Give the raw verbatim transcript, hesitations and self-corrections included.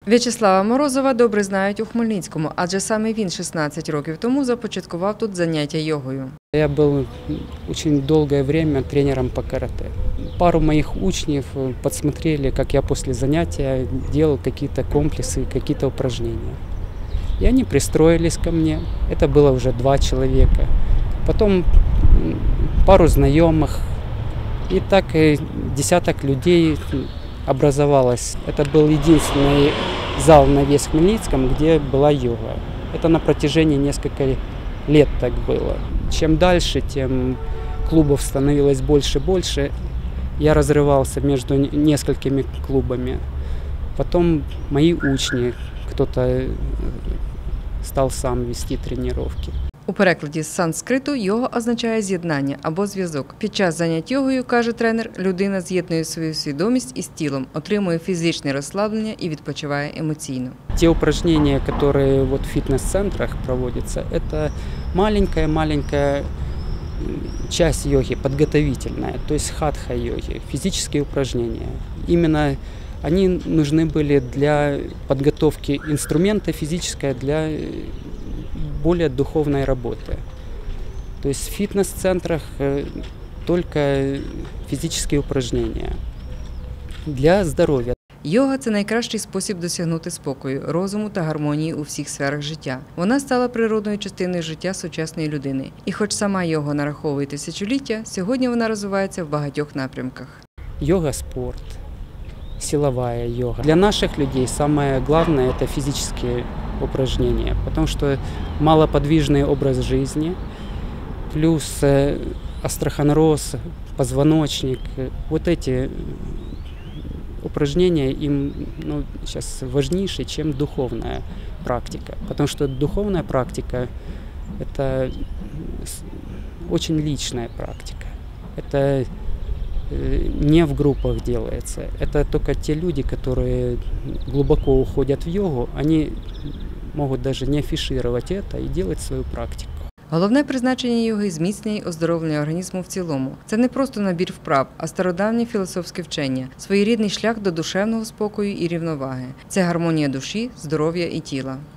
В'ячеслава Морозова добре знають у Хмельницькому, адже саме він шістнадцять років тому започаткував тут заняття йогою. Я был очень долгое время тренером по карате. Пару моих учнев подсмотрели, как я после занятия делал какие-то комплексы, какие-то упражнения. И они пристроились ко мне. Это было уже два человека. Потом пару знакомых. И так десяток людей образовалось. Это был единственный зал на весь Хмельницком, где была йога. Это на протяжении нескольких лет так было. Чем дальше, тем клубов становилось больше и больше. Я разрывался между несколькими клубами. Потом мои учни, кто-то стал сам вести тренировки. У перекладі з санскриту йога означає з'єднання або зв'язок. Під час занять йогою, каже тренер, людина з'єднує свою свідомість із тілом, отримує фізичне розслаблення і відпочиває емоційно. Те упражнения, которые вот в фитнес-центрах проводятся, это маленькая-маленькая часть йоги, подготовительная, то есть хатха-йоги, физические упражнения. Именно они нужны были для подготовки инструмента физической для более духовной работы. То есть в фитнес-центрах только физические упражнения для здоров'я. Йога – це найкращий спосіб досягнути спокою, розуму та гармонії у всіх сферах життя. Вона стала природною частиною життя сучасної людини. І хоч сама йога нараховує тисячоліття, сьогодні вона розвивається в багатьох напрямках. Йога – спорт, силовая йога. Для наших людей самое главное – это физические упражнения, потому что малоподвижный образ жизни, плюс остеохондроз, позвоночник, вот эти упражнения им ну, сейчас важнейше, чем духовная практика, потому что духовная практика – это очень личная практика, это не в группах делается. Это только те люди, которые глубоко уходят в йогу, они могут даже не афишировать это и делать свою практику. Головне призначення йоги – зміцнення і оздоровлення організму в цілому. Це не просто набір вправ, а стародавнє філософське вчення, своєрідний шлях до душевного спокою і рівноваги. Це гармонія душі, здоров'я і тіла.